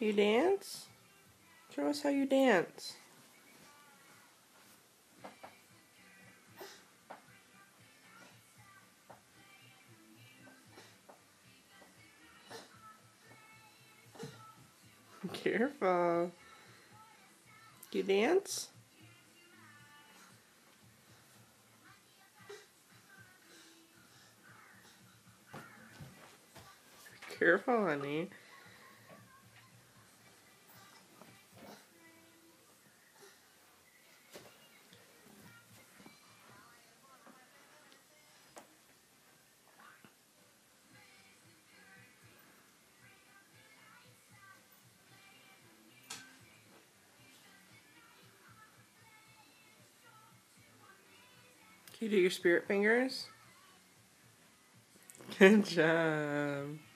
Do you dance? Show us how you dance. Careful. Do you dance? Careful, honey. Can you do your spirit fingers? Good job.